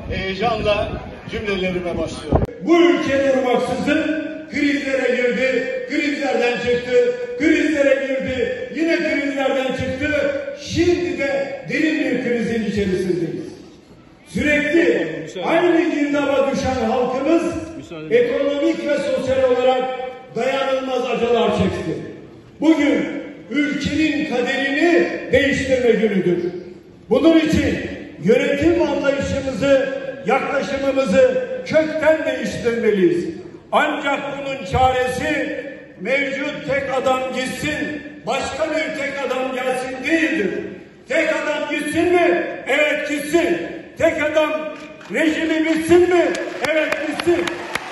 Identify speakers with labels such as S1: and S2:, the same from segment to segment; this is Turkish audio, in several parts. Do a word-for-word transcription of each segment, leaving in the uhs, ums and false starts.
S1: heyecanla cümlelerime başlıyorum. Bu ülke durmaksızın krizlere girdi, krizlerden çıktı, krizlere girdi, yine krizlerden çıktı. Şimdi de derin bir krizin içerisindeyiz. Sürekli aynı girdaba düşen halkımız ekonomik ve sosyal olarak dayanılmaz acılar çekti. Bugün ülkenin kaderini değiştirme günüdür. Bunun için yönetim anlayışımızı, yaklaşımımızı kökten değiştirmeliyiz. Ancak bunun çaresi mevcut tek adam gitsin, başka bir tek adam gelsin değildir. Tek adam gitsin mi? Evet gitsin. Tek adam rejimi bitsin mi? Evet bitsin.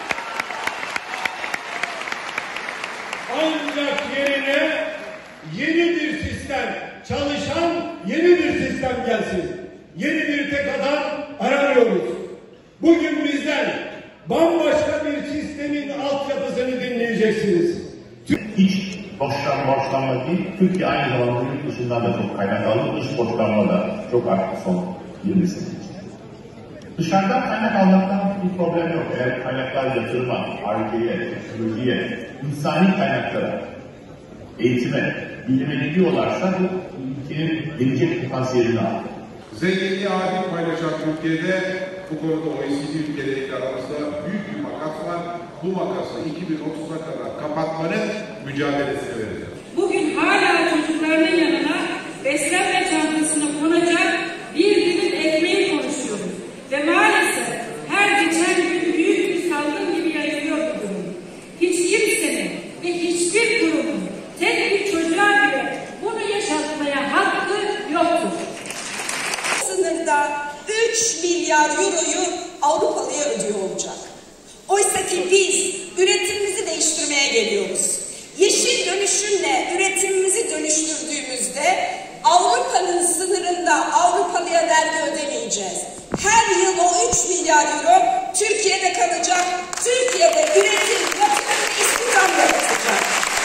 S1: Ancak yerine yeni bir sistem, çalışan yeni bir sistem gelsin. Yeni bir tek adam aramıyoruz. Bugün bizden bambaşka bir sistemin altyapısını dinleyeceksiniz.
S2: Hiç borçlan, borçlanma değil, Türkiye aynı zamanda yurt dışından da çok kaynak aldı. Dış borçlanma da çok arttı son yirmi sene içinde. Dışarıdan kaynak almaktan bir problem yok. Eğer kaynaklar yatırıma, R and D'ye, teknolojiye, insani kaynaklara, eğitime, bilime gidiyorlarsa bu ülkenin gelecek potansiyelini alır.
S3: Zenginliği adil paylaşan Türkiye'de bu konuda O E C D ülkeleriyle aramızda büyük bir makas var. Bu makası iki bin otuza kadar kapatmanın mücadelesini vereceğiz.
S4: Bugün hala çocuklarının yanına beslenme çantasına konacak bir dilim ekmeği konuşuyoruz. Ve maalesef her geçen gün büyük bir salgın gibi yayılıyor bu durum. Hiç kimsenin ve hiçbir kurumun tek bir çocuğa bile bunu yaşatmaya hakkı yoktur.
S5: Sınırda üç milyar euroyu Avrupalıya ödüyor olacak. Oysa ki biz üretimimizi değiştirmeye geliyoruz. Yeşil dönüşümle üretimimizi dönüştürdüğümüzde Avrupa'nın sınırında Avrupalıya vergi ödemeyeceğiz. Her yıl o üç milyar euro Türkiye'de kalacak. Türkiye'de üretim, yatırım, istihdam yaratacak.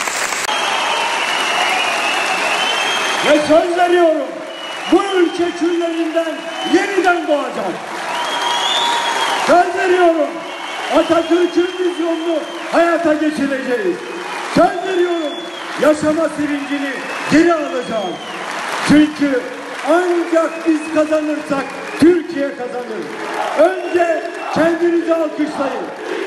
S1: Ve söz veriyorum, bu ülke küllerinden yeniden doğacak. Söz veriyorum, Atatürk'ün vizyonunu hayata geçireceğiz. Söz veriyorum, yaşama sevincini geri alacağız. Çünkü ancak biz kazanırsak Türkiye kazanır. Önce kendinizi alkışlayın.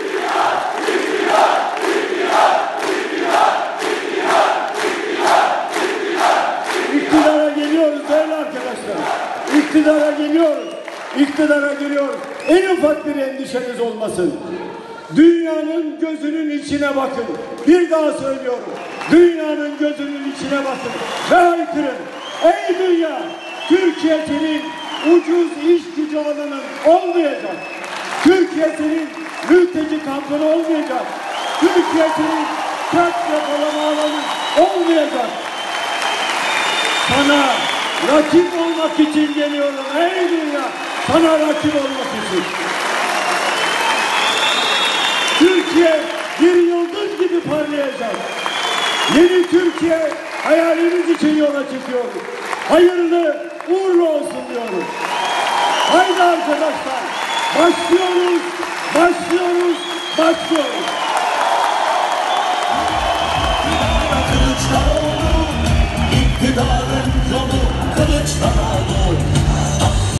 S1: İktidara geliyoruz değerli arkadaşlar. İktidara geliyoruz. İktidara geliyoruz. En ufak bir endişeniz olmasın. Dünyanın gözünün içine bakın. Bir daha söylüyorum. Dünyanın gözünün içine bakın. Ve haykırın. Ey dünya! Türkiye senin ucuz iş gücü alanın olmayacak. Türkiye senin mülteci kampın olmayacak. Türkiye senin kök depolama alanın olmayacak. Sana rakip olmak için geliyorum ey dünya. Sana rakip olmak için. Türkiye bir yıldız gibi parlayacak. Yeni Türkiye hayalimiz için yola çıkıyoruz. Hayırlı uğurlu olsun diyoruz. Haydi arkadaşlar başlıyoruz, başlıyoruz, başlıyoruz.